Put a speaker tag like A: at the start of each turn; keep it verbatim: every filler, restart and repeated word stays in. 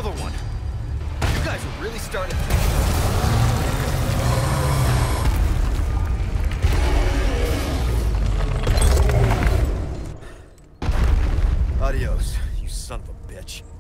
A: another one. You guys are really starting. Adios, you son of a bitch.